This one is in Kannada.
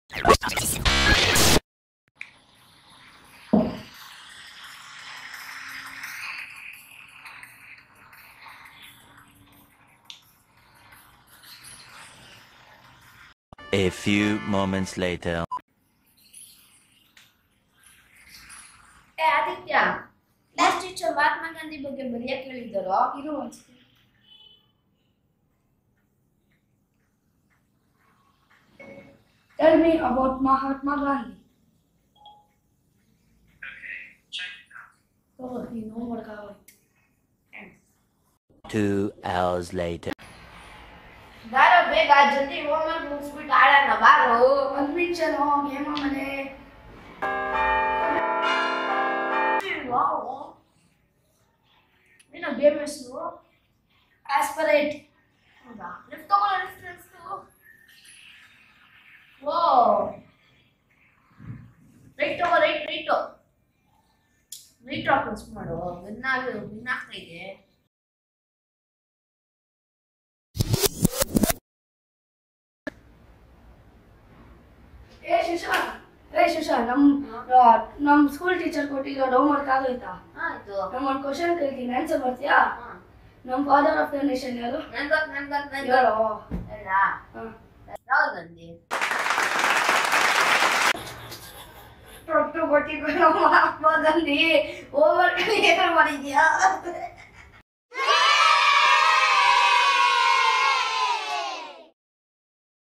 A few moments later. Aditya class teacher Mahatma Gandhi ಬಗ್ಗೆ ಬರೆಯಕ್ಕೆ ಹೇಳಿದ್ದಾರೋ ಇರು ಒಂದ್ಸತಿ. Tell me about Mahatma Gandhi. Okay, check it out. Oh, you know what I want. 2 hours later. ಬಾರೋ ಬೇಗ ಜಲ್ದಿ ಹೋಮ್ವರ್ಕ್ ಮುಗಿಸ್ಬಿಟ್ಟು ಆಡೋಣ ಬಾರೋ. ಒಂದು ನಿಮಿಷನೋ ಗೇಮ ಮನೆ. ನೀನು ಗೇಮ್ ಹೆಸರು ಆಸ್ಪರೇಟ್. ಹೌದಾ ಲಿಫ್ಟ್ ತಗೊಳ್ಳೋ ಲಿಫ್ಟ್. ಓ ರೈಟ್ ತಗೋ ರೈಟ್ ಪ್ರೆಸ್ ಮಾಡು. ವಿನ್ ಆಗ್ತಾ ಇದೆ. ಶಶಾಂಕ್ ನಮ್ಮ ಸ್ಕೂಲ್ ಟೀಚರ್ ಕೊಟ್ಟಿರೋ ಹೋಮ್ವರ್ಕ್ ಆಗೋಯ್ತಾ? ಆಯ್ತು. ನಮ್ಮ ಒಂದು ಕ್ವಶನ್ ಕೇಳ್ತೀನಿ, ಆನ್ಸರ್ ಬರ್ತೀಯಾ? ನಮ್ಮ ಫಾದರ್ ಆಫ್ ದ ನೇಷನ್ ಯಾರು? ರಾಹುಲ್ ಗಾಂಧಿ. ಮಹಾತ್ಮ ಗಾಂಧಿ ಹೋಮ್ವರ್ಕ್ ಏನಾರು ಮಾಡಿದ್ಯಾ?